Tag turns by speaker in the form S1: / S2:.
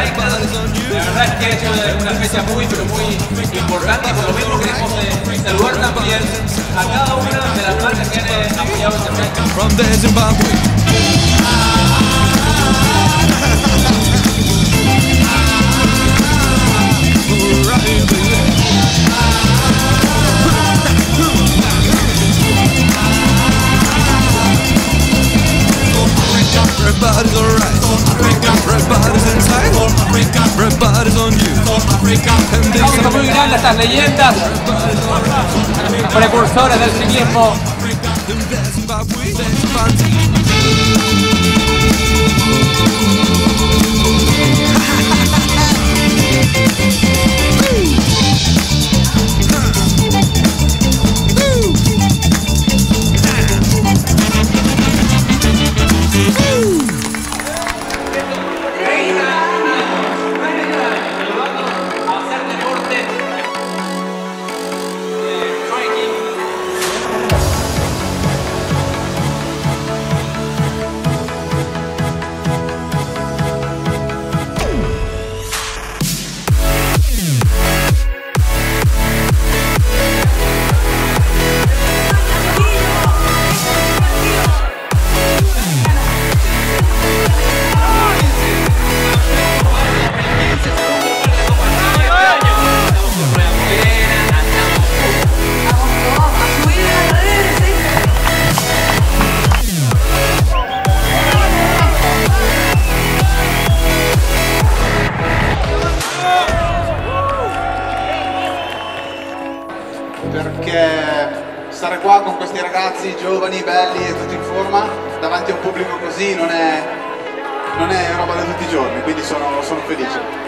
S1: Intercycles. La verdad es que es una fecha muy, pero muy importante, y por lo mismo queremos saludar también a cada una de las marcas que han apoyado este evento.
S2: Everybody's alright. Everybody's inside. Everybody's on you.
S1: Estamos muy grandes a estas leyendas, precursores del ciclismo.
S3: Perché stare qua con questi ragazzi giovani, belli e tutti in forma davanti a un pubblico così non è roba da tutti i giorni, quindi sono felice.